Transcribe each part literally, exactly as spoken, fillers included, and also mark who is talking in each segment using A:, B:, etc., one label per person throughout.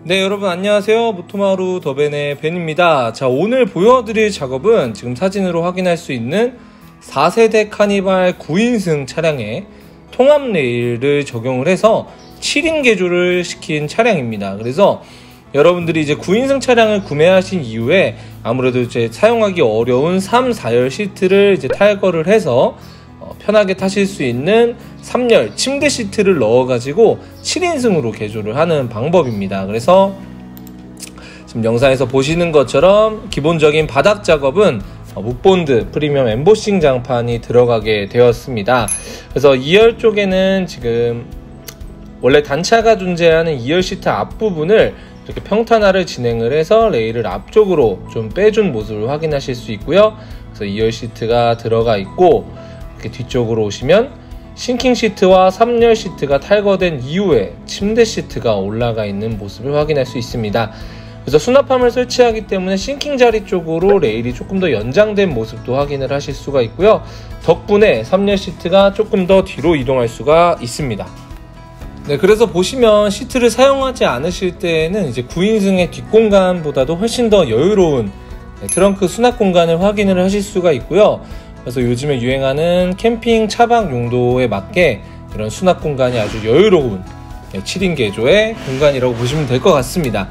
A: 네, 여러분 안녕하세요. 모토마루 더벤의 벤입니다. 자, 오늘 보여드릴 작업은 지금 사진으로 확인할 수 있는 사 세대 카니발 구 인승 차량에 통합 레일을 적용을 해서 칠 인 개조를 시킨 차량입니다. 그래서 여러분들이 이제 구 인승 차량을 구매하신 이후에 아무래도 이제 사용하기 어려운 삼, 사열 시트를 이제 탈거를 해서 어, 편하게 타실 수 있는 삼 열 침대 시트를 넣어가지고 칠 인승으로 개조를 하는 방법입니다. 그래서 지금 영상에서 보시는 것처럼 기본적인 바닥 작업은 묵본드 프리미엄 엠보싱 장판이 들어가게 되었습니다. 그래서 이 열 쪽에는 지금 원래 단차가 존재하는 이 열 시트 앞부분을 이렇게 평탄화를 진행을 해서 레일을 앞쪽으로 좀 빼준 모습을 확인하실 수 있고요. 그래서 이 열 시트가 들어가 있고, 이렇게 뒤쪽으로 오시면 싱킹 시트와 삼 열 시트가 탈거된 이후에 침대 시트가 올라가 있는 모습을 확인할 수 있습니다. 그래서 수납함을 설치하기 때문에 싱킹 자리 쪽으로 레일이 조금 더 연장된 모습도 확인을 하실 수가 있고요. 덕분에 삼 열 시트가 조금 더 뒤로 이동할 수가 있습니다. 네, 그래서 보시면 시트를 사용하지 않으실 때에는 이제 구 인승의 뒷공간보다도 훨씬 더 여유로운 네, 트렁크 수납 공간을 확인을 하실 수가 있고요. 그래서 요즘에 유행하는 캠핑 차박 용도에 맞게 이런 수납 공간이 아주 여유로운 네, 칠 인 개조의 공간이라고 보시면 될 것 같습니다.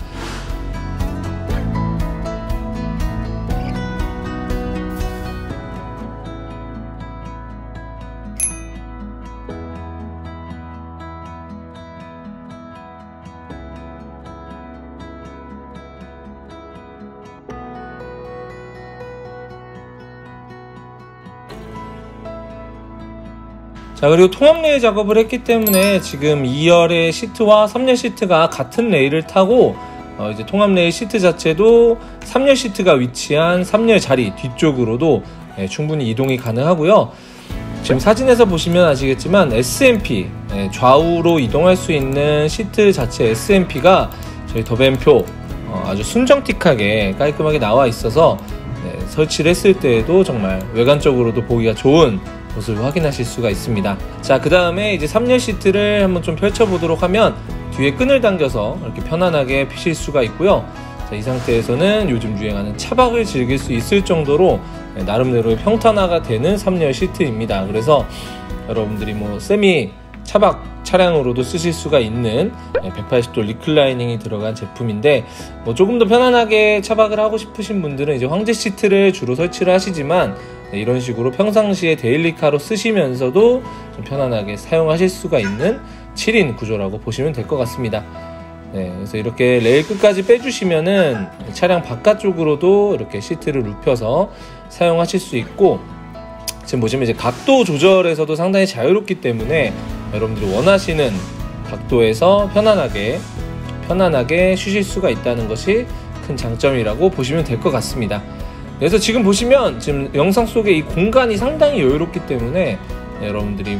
A: 자, 그리고 통합 레일 작업을 했기 때문에 지금 이 열의 시트와 삼 열 시트가 같은 레일을 타고 어 이제 통합 레일 시트 자체도 삼 열 시트가 위치한 삼 열 자리 뒤쪽으로도 예, 충분히 이동이 가능하고요. 지금 사진에서 보시면 아시겠지만 에스엠피 예, 좌우로 이동할 수 있는 시트 자체 에스엠피가 저희 더벤표 어 아주 순정틱하게 깔끔하게 나와 있어서 예, 설치를 했을 때에도 정말 외관적으로도 보기가 좋은 모습을 확인하실 수가 있습니다. 자, 그 다음에 이제 삼 열 시트를 한번 좀 펼쳐보도록 하면 뒤에 끈을 당겨서 이렇게 편안하게 피실 수가 있고요. 자, 이 상태에서는 요즘 유행하는 차박을 즐길 수 있을 정도로 나름대로 평탄화가 되는 삼 열 시트입니다. 그래서 여러분들이 뭐 세미 차박 차량으로도 쓰실 수가 있는 백팔십 도 리클라이닝이 들어간 제품인데, 뭐 조금 더 편안하게 차박을 하고 싶으신 분들은 이제 황제 시트를 주로 설치를 하시지만 네, 이런 식으로 평상시에 데일리카로 쓰시면서도 좀 편안하게 사용하실 수가 있는 칠 인 구조라고 보시면 될 것 같습니다. 네, 그래서 이렇게 레일 끝까지 빼주시면은 차량 바깥쪽으로도 이렇게 시트를 눕혀서 사용하실 수 있고, 지금 보시면 이제 각도 조절에서도 상당히 자유롭기 때문에 여러분들이 원하시는 각도에서 편안하게 편안하게 쉬실 수가 있다는 것이 큰 장점이라고 보시면 될 것 같습니다. 그래서 지금 보시면 지금 영상 속에 이 공간이 상당히 여유롭기 때문에 네, 여러분들이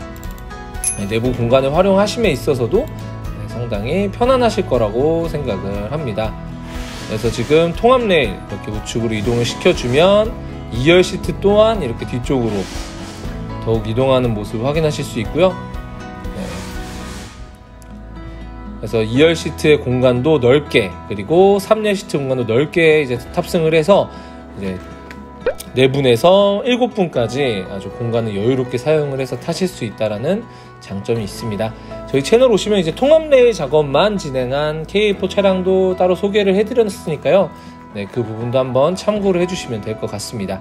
A: 내부 공간을 활용하심에 있어서도 네, 상당히 편안하실 거라고 생각을 합니다. 그래서 지금 통합 레일 이렇게 우측으로 이동을 시켜주면 이 열 시트 또한 이렇게 뒤쪽으로 더욱 이동하는 모습을 확인하실 수 있고요. 네. 그래서 이 열 시트의 공간도 넓게, 그리고 삼 열 시트 공간도 넓게 이제 탑승을 해서 이제 네 분에서 일곱 분까지 아주 공간을 여유롭게 사용을 해서 타실 수 있다라는 장점이 있습니다. 저희 채널 오시면 이제 통합 레일 작업만 진행한 케이에이 사 차량도 따로 소개를 해드렸으니까요. 네, 그 부분도 한번 참고를 해주시면 될 것 같습니다.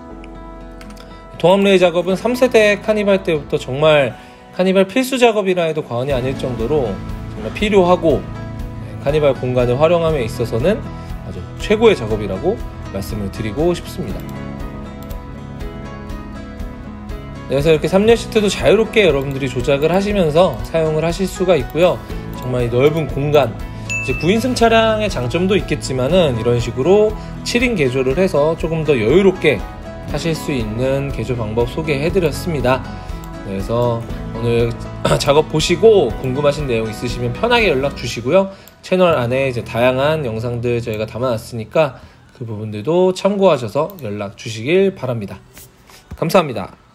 A: 통합 레일 작업은 삼 세대 카니발 때부터 정말 카니발 필수 작업이라 해도 과언이 아닐 정도로 정말 필요하고 카니발 공간을 활용함에 있어서는 아주 최고의 작업이라고 말씀을 드리고 싶습니다. 그래서 이렇게 삼 열 시트도 자유롭게 여러분들이 조작을 하시면서 사용을 하실 수가 있고요. 정말 이 넓은 공간, 이제 구 인승 차량의 장점도 있겠지만은 이런 식으로 칠 인 개조를 해서 조금 더 여유롭게 하실 수 있는 개조 방법 소개해드렸습니다. 그래서 오늘 작업 보시고 궁금하신 내용 있으시면 편하게 연락 주시고요. 채널 안에 이제 다양한 영상들 저희가 담아놨으니까 그 부분들도 참고하셔서 연락 주시길 바랍니다. 감사합니다.